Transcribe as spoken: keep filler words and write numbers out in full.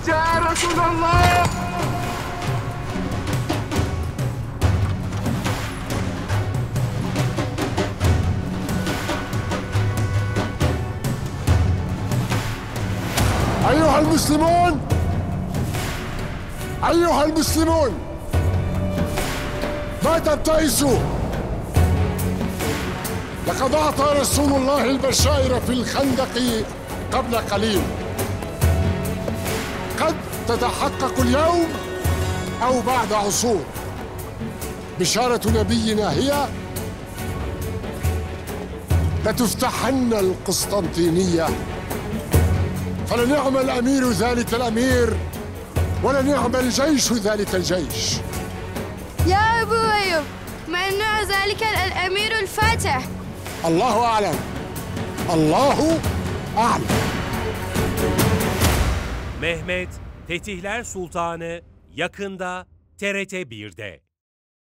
جاء رسول الله. أيها المسلمون أيها المسلمون ما تبتئسوا، لقد أعطى رسول الله البشائر في الخندق قبل قليل، قد تتحقق اليوم أو بعد عصور. بشارة نبينا هي لتفتحن القسطنطينية، فلنعم الأمير ذلك الأمير ولنعم الجيش ذلك الجيش. يا أبو أيوب، من نوع ذلك الأمير الفاتح؟ الله أعلم، الله أعلم. Mehmet, Fetihler Sultanı yakında T R T bir'de.